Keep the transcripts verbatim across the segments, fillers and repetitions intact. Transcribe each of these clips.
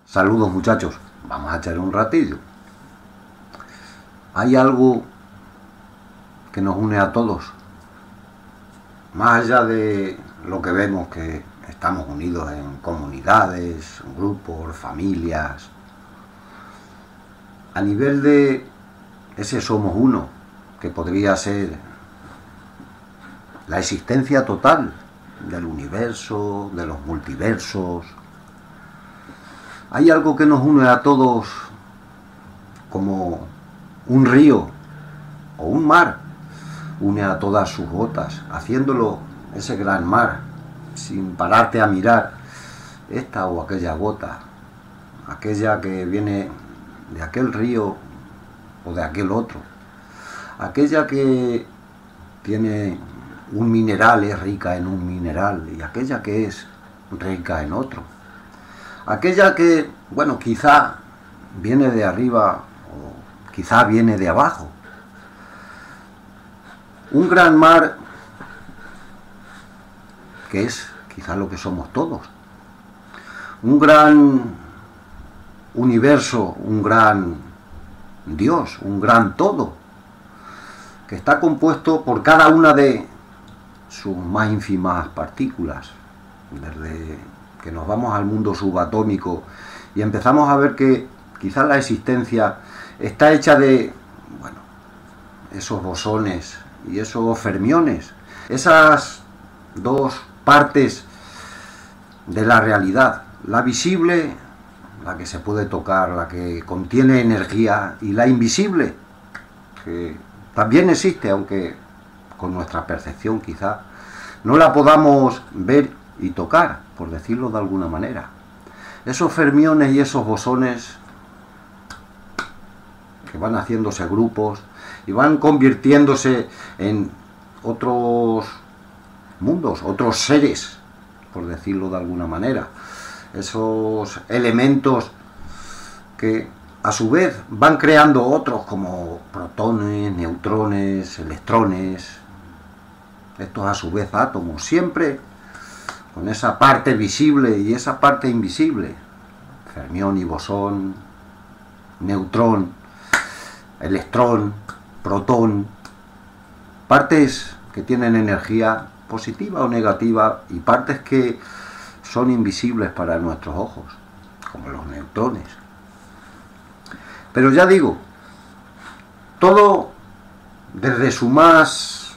Saludos muchachos, vamos a echar un ratillo. Hay algo que nos une a todos, más allá de lo que vemos que estamos unidos en comunidades, grupos, familias. A nivel de ese somos uno, que podría ser la existencia total del universo, de los multiversos. Hay algo que nos une a todos como un río o un mar une a todas sus gotas, haciéndolo ese gran mar, sin pararte a mirar esta o aquella gota, aquella que viene de aquel río o de aquel otro, aquella que tiene un mineral, es rica en un mineral, y aquella que es rica en otro. Aquella que, bueno, quizá viene de arriba o quizá viene de abajo. Un gran mar que es quizá lo que somos todos. Un gran universo, un gran Dios, un gran todo, que está compuesto por cada una de sus más ínfimas partículas, desde que nos vamos al mundo subatómico y empezamos a ver que quizás la existencia está hecha de, bueno, esos bosones y esos fermiones, esas dos partes de la realidad, la visible, la que se puede tocar, la que contiene energía, y la invisible, que también existe, aunque con nuestra percepción quizá no la podamos ver y tocar, por decirlo de alguna manera. Esos fermiones y esos bosones que van haciéndose grupos y van convirtiéndose en otros mundos, otros seres, por decirlo de alguna manera. Esos elementos que a su vez van creando otros como protones, neutrones, electrones, estos a su vez átomos, siempre con esa parte visible y esa parte invisible, fermión y bosón, neutrón, electrón, protón, partes que tienen energía positiva o negativa y partes que son invisibles para nuestros ojos, como los neutrones. Pero ya digo, todo desde su más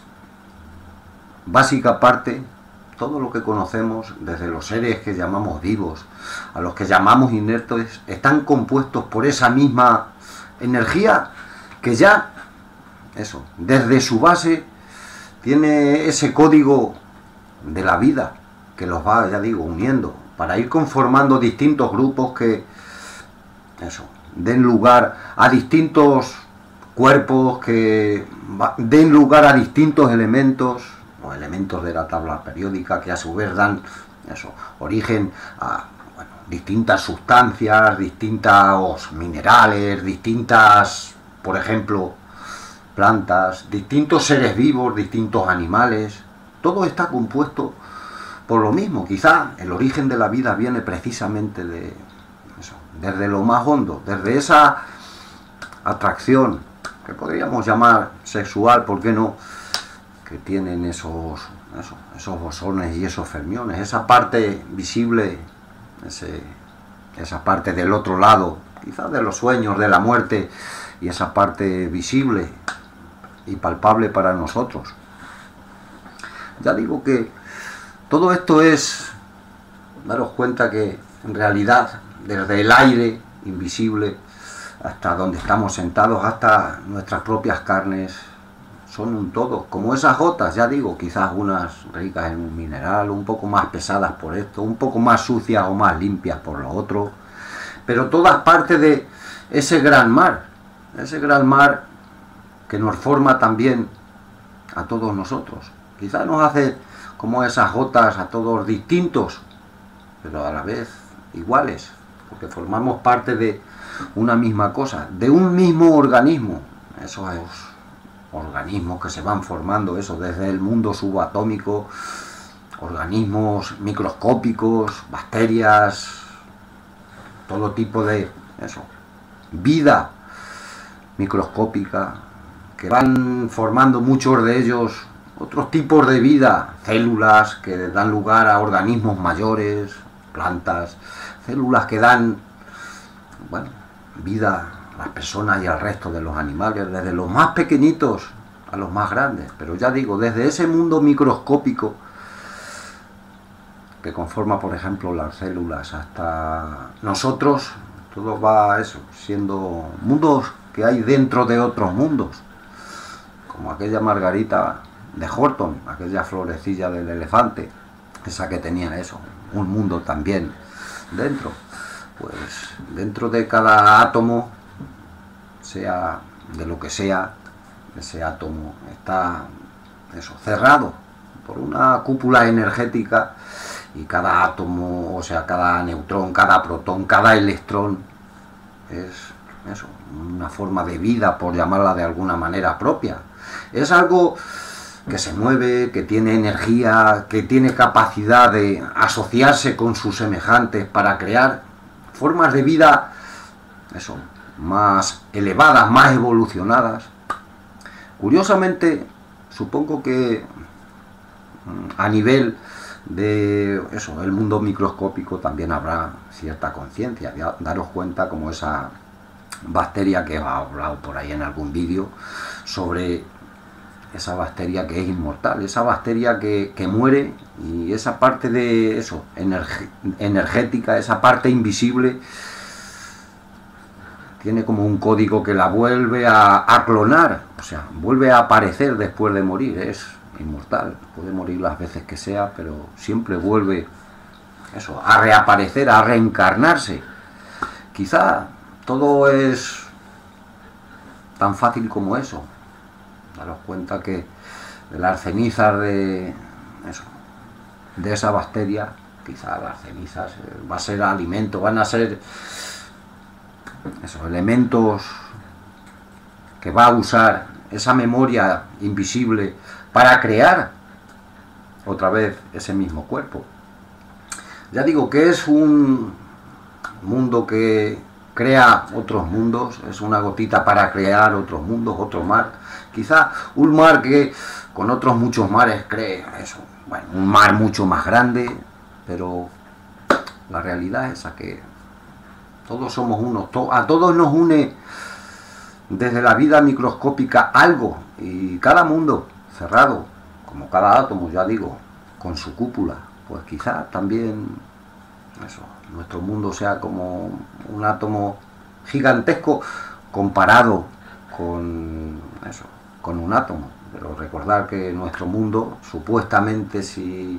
básica parte, todo lo que conocemos, desde los seres que llamamos vivos a los que llamamos inertes, están compuestos por esa misma energía que ya, eso, desde su base tiene ese código de la vida que los va, ya digo, uniendo para ir conformando distintos grupos que, eso, den lugar a distintos cuerpos, que den lugar a distintos elementos, los elementos de la tabla periódica, que a su vez dan eso, origen a, bueno, distintas sustancias, distintos minerales, distintas, por ejemplo, plantas, distintos seres vivos, distintos animales. Todo está compuesto por lo mismo. Quizá el origen de la vida viene precisamente de eso, desde lo más hondo, desde esa atracción que podríamos llamar sexual, ¿por qué no?, que tienen esos, eso, esos bosones y esos fermiones, esa parte visible, ese, esa parte del otro lado, quizás de los sueños, de la muerte, y esa parte visible y palpable para nosotros. Ya digo que todo esto es daros cuenta que en realidad desde el aire invisible hasta donde estamos sentados, hasta nuestras propias carnes, son un todo, como esas gotas, ya digo, quizás unas ricas en un mineral, un poco más pesadas por esto, un poco más sucias o más limpias por lo otro, pero todas parte de ese gran mar, ese gran mar que nos forma también a todos nosotros. Quizás nos hace como esas gotas a todos distintos, pero a la vez iguales, porque formamos parte de una misma cosa, de un mismo organismo. Eso es organismos que se van formando, eso, desde el mundo subatómico, organismos microscópicos, bacterias, todo tipo de eso, vida microscópica, que van formando muchos de ellos otros tipos de vida, células que dan lugar a organismos mayores, plantas, células que dan, bueno, vida a las personas y al resto de los animales, desde los más pequeñitos a los más grandes. Pero ya digo, desde ese mundo microscópico que conforma, por ejemplo, las células, hasta nosotros, todo va a eso, siendo mundos que hay dentro de otros mundos, como aquella margarita de Horton, aquella florecilla del elefante, esa que tenía eso, un mundo también dentro. Pues dentro de cada átomo, sea de lo que sea, ese átomo está eso, cerrado por una cúpula energética, y cada átomo, o sea, cada neutrón, cada protón, cada electrón es eso, una forma de vida, por llamarla de alguna manera propia. Es algo que se mueve, que tiene energía, que tiene capacidad de asociarse con sus semejantes para crear formas de vida, eso, más elevadas, más evolucionadas. Curiosamente, supongo que a nivel de eso, el mundo microscópico también habrá cierta conciencia. Daros cuenta como esa bacteria que he hablado por ahí en algún vídeo, sobre esa bacteria que es inmortal, esa bacteria que, que muere, y esa parte de eso, energ- energética, esa parte invisible, tiene como un código que la vuelve a, a clonar, o sea, vuelve a aparecer después de morir. Es inmortal, puede morir las veces que sea, pero siempre vuelve eso, a reaparecer, a reencarnarse. Quizá todo es tan fácil como eso. Daros cuenta que de las cenizas de eso, de esa bacteria, quizá las cenizas eh, va a ser alimento, van a ser esos elementos que va a usar esa memoria invisible para crear otra vez ese mismo cuerpo. Ya digo que es un mundo que crea otros mundos, es una gotita para crear otros mundos, otro mar. Quizá un mar que con otros muchos mares cree eso, bueno, un mar mucho más grande, pero la realidad es esa, que todos somos uno, to- a todos nos une desde la vida microscópica algo, y cada mundo cerrado, como cada átomo, ya digo, con su cúpula, pues quizá también eso, nuestro mundo sea como un átomo gigantesco comparado con eso, con un átomo. Pero recordar que nuestro mundo, supuestamente, si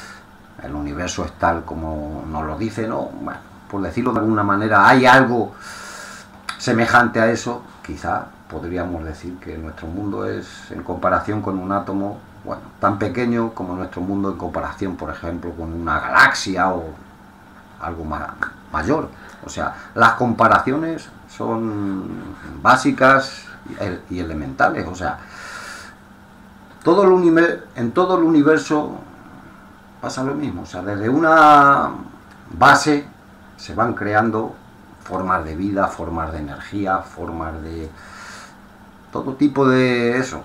el universo es tal como nos lo dice, no, bueno, por decirlo de alguna manera, hay algo semejante a eso, quizá podríamos decir que nuestro mundo es, en comparación con un átomo, bueno, tan pequeño como nuestro mundo en comparación, por ejemplo, con una galaxia o algo más, mayor. O sea, las comparaciones son básicas y elementales. O sea, todo el universo, en todo el universo pasa lo mismo. O sea, desde una base se van creando formas de vida, formas de energía, formas de todo tipo de eso,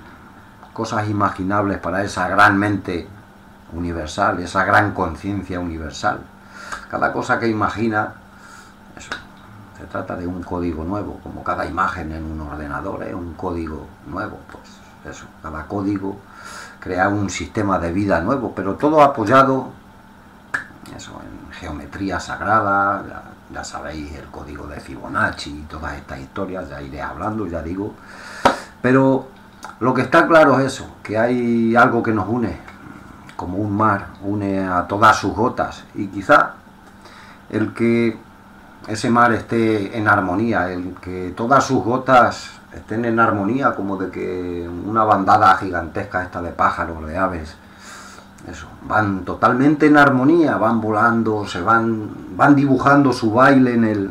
cosas imaginables para esa gran mente universal, esa gran conciencia universal. Cada cosa que imagina, eso, se trata de un código nuevo, como cada imagen en un ordenador es un código nuevo. Pues eso, cada código crea un sistema de vida nuevo, pero todo apoyado eso, en geometría sagrada. Ya, ya sabéis, el código de Fibonacci y todas estas historias, ya iré hablando, ya digo. Pero lo que está claro es eso, que hay algo que nos une, como un mar une a todas sus gotas, y quizá el que ese mar esté en armonía, el que todas sus gotas estén en armonía, como de que una bandada gigantesca esta de pájaros, de aves, eso, van totalmente en armonía, van volando, se van, van dibujando su baile en el,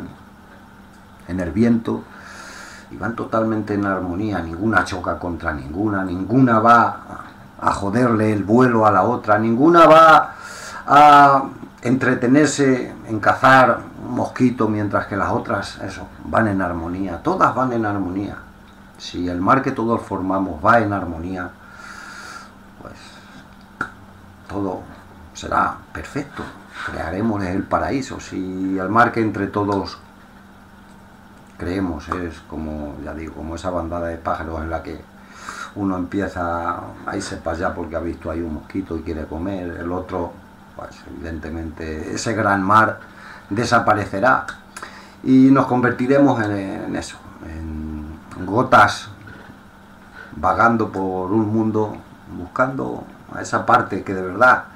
en el viento, y van totalmente en armonía, ninguna choca contra ninguna, ninguna va a joderle el vuelo a la otra, ninguna va a entretenerse en cazar un mosquito, mientras que las otras, eso, van en armonía. Todas van en armonía. Si el mar que todos formamos va en armonía, pues todo será perfecto. Crearemos el paraíso. Si el mar que entre todos creemos es como, ya digo, como esa bandada de pájaros en la que uno empieza a irse para allá porque ha visto ahí un mosquito y quiere comer, el otro, pues evidentemente ese gran mar desaparecerá y nos convertiremos en, en eso, en gotas vagando por un mundo buscando a esa parte que de verdad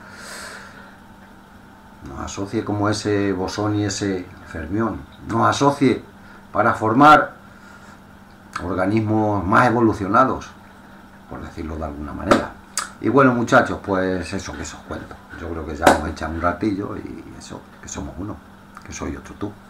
nos asocie como ese bosón y ese fermión, nos asocie para formar organismos más evolucionados, por decirlo de alguna manera. Y bueno, muchachos, pues eso que os cuento. Yo creo que ya hemos echado un ratillo y eso, que somos uno, que soy otro tú.